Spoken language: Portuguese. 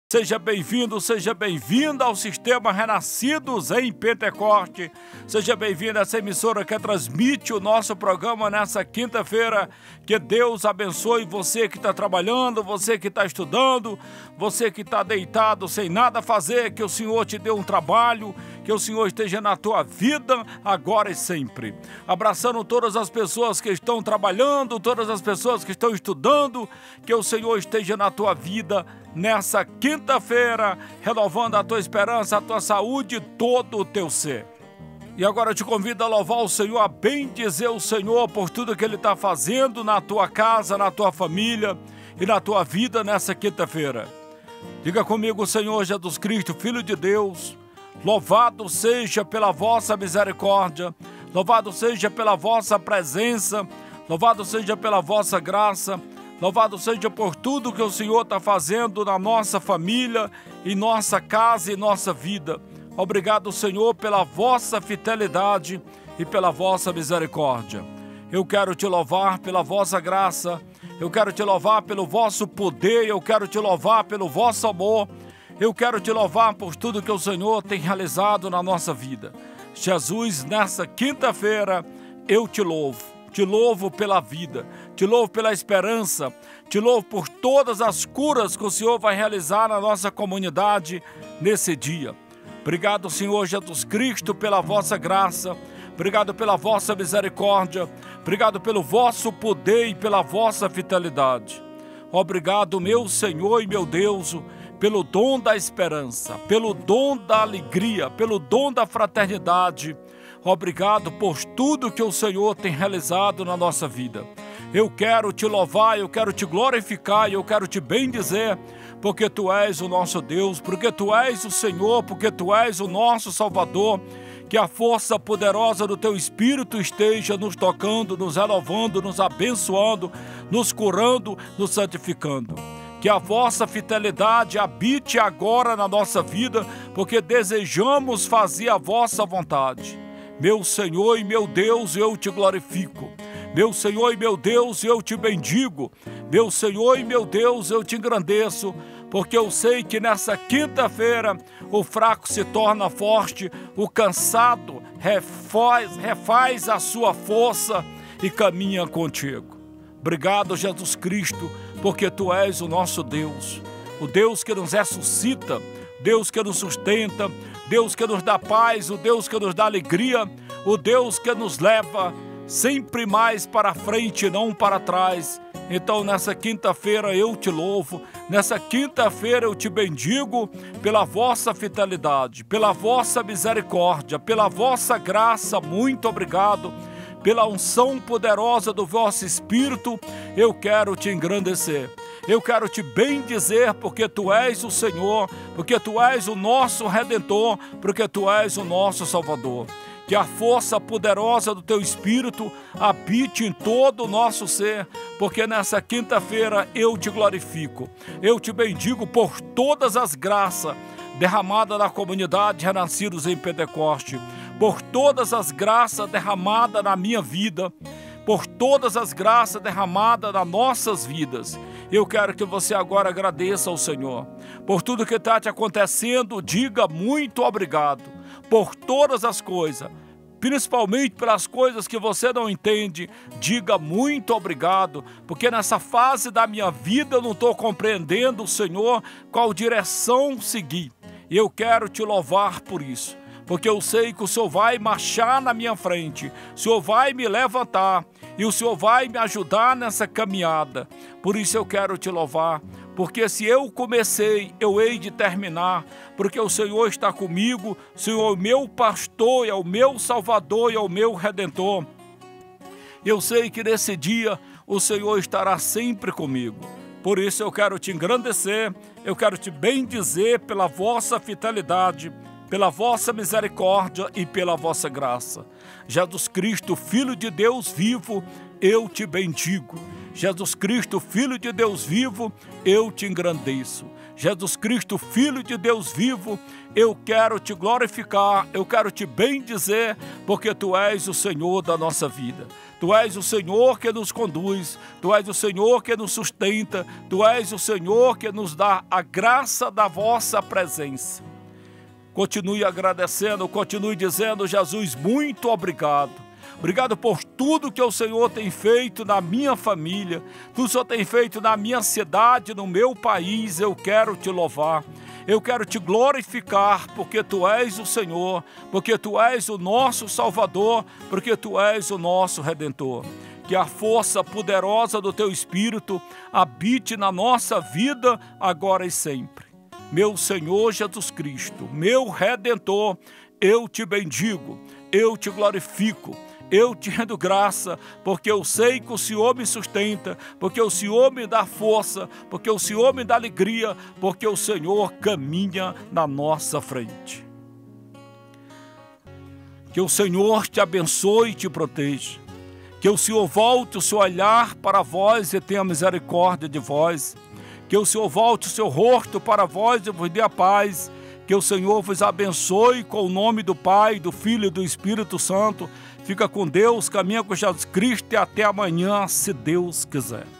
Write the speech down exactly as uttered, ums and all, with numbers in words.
Seja bem-vindo, seja bem-vinda ao Sistema Renascidos em Pentecoste. Seja bem-vindo a essa emissora que transmite o nosso programa nessa quinta-feira. Que Deus abençoe você que está trabalhando, você que está estudando, você que está deitado sem nada a fazer. Que o Senhor te dê um trabalho, que o Senhor esteja na tua vida agora e sempre. Abraçando todas as pessoas que estão trabalhando, todas as pessoas que estão estudando, que o Senhor esteja na tua vida nessa quinta-feira, renovando a tua esperança, a tua saúde, todo o teu ser. E agora eu te convido a louvar o Senhor, a bendizer o Senhor por tudo que Ele está fazendo na tua casa, na tua família e na tua vida nessa quinta-feira. Diga comigo: Senhor Jesus Cristo, Filho de Deus, louvado seja pela vossa misericórdia, louvado seja pela vossa presença, louvado seja pela vossa graça, louvado seja por tudo que o Senhor está fazendo na nossa família, em nossa casa e nossa vida. Obrigado, Senhor, pela vossa fidelidade e pela vossa misericórdia. Eu quero te louvar pela vossa graça, eu quero te louvar pelo vosso poder, eu quero te louvar pelo vosso amor, eu quero te louvar por tudo que o Senhor tem realizado na nossa vida. Jesus, nessa quinta-feira, eu te louvo. Te louvo pela vida, te louvo pela esperança, te louvo por todas as curas que o Senhor vai realizar na nossa comunidade nesse dia. Obrigado, Senhor Jesus Cristo, pela vossa graça, obrigado pela vossa misericórdia, obrigado pelo vosso poder e pela vossa fidelidade. Obrigado, meu Senhor e meu Deus, pelo dom da esperança, pelo dom da alegria, pelo dom da fraternidade. Obrigado por tudo que o Senhor tem realizado na nossa vida. Eu quero te louvar, eu quero te glorificar, eu quero te bendizer, porque Tu és o nosso Deus, porque Tu és o Senhor, porque Tu és o nosso Salvador. Que a força poderosa do Teu Espírito esteja nos tocando, nos renovando, nos abençoando, nos curando, nos santificando. Que a vossa fidelidade habite agora na nossa vida, porque desejamos fazer a vossa vontade. Meu Senhor e meu Deus, eu te glorifico. Meu Senhor e meu Deus, eu te bendigo. Meu Senhor e meu Deus, eu te engrandeço, porque eu sei que nessa quinta-feira o fraco se torna forte, o cansado refaz, refaz a sua força e caminha contigo. Obrigado, Jesus Cristo, porque Tu és o nosso Deus, o Deus que nos ressuscita, Deus que nos sustenta, Deus que nos dá paz, o Deus que nos dá alegria, o Deus que nos leva sempre mais para frente e não para trás. Então nessa quinta-feira eu te louvo, nessa quinta-feira eu te bendigo pela vossa fidelidade, pela vossa misericórdia, pela vossa graça. Muito obrigado. Pela unção poderosa do vosso Espírito, eu quero te engrandecer. Eu quero te bendizer, porque Tu és o Senhor, porque Tu és o nosso Redentor, porque Tu és o nosso Salvador. Que a força poderosa do Teu Espírito habite em todo o nosso ser, porque nessa quinta-feira eu te glorifico. Eu te bendigo por todas as graças derramadas na comunidade Renascidos em Pentecoste, por todas as graças derramadas na minha vida, por todas as graças derramadas nas nossas vidas. Eu quero que você agora agradeça ao Senhor por tudo que está te acontecendo. Diga muito obrigado por todas as coisas, principalmente pelas coisas que você não entende. Diga muito obrigado, porque nessa fase da minha vida eu não estou compreendendo, Senhor, qual direção seguir. E eu quero te louvar por isso, porque eu sei que o Senhor vai marchar na minha frente, o Senhor vai me levantar e o Senhor vai me ajudar nessa caminhada. Por isso eu quero te louvar, porque se eu comecei, eu hei de terminar, porque o Senhor está comigo, o Senhor é o meu pastor, é o meu Salvador e é o meu Redentor. Eu sei que nesse dia o Senhor estará sempre comigo. Por isso eu quero te engrandecer, eu quero te bendizer pela vossa fidelidade, pela vossa misericórdia e pela vossa graça. Jesus Cristo, Filho de Deus vivo, eu te bendigo. Jesus Cristo, Filho de Deus vivo, eu te engrandeço. Jesus Cristo, Filho de Deus vivo, eu quero te glorificar, eu quero te bendizer, porque Tu és o Senhor da nossa vida. Tu és o Senhor que nos conduz, Tu és o Senhor que nos sustenta, Tu és o Senhor que nos dá a graça da vossa presença. Continue agradecendo, continue dizendo: Jesus, muito obrigado. Obrigado por tudo que o Senhor tem feito na minha família, tudo que o Senhor tem feito na minha cidade, no meu país. Eu quero te louvar, eu quero te glorificar, porque Tu és o Senhor, porque Tu és o nosso Salvador, porque Tu és o nosso Redentor. Que a força poderosa do Teu Espírito habite na nossa vida agora e sempre. Meu Senhor Jesus Cristo, meu Redentor, eu te bendigo, eu te glorifico. Eu te rendo graça, porque eu sei que o Senhor me sustenta, porque o Senhor me dá força, porque o Senhor me dá alegria, porque o Senhor caminha na nossa frente. Que o Senhor te abençoe e te proteja. Que o Senhor volte o seu olhar para vós e tenha misericórdia de vós. Que o Senhor volte o seu rosto para vós e vos dê a paz. Que o Senhor vos abençoe com o nome do Pai, do Filho e do Espírito Santo. Fica com Deus, caminha com Jesus Cristo e até amanhã, se Deus quiser.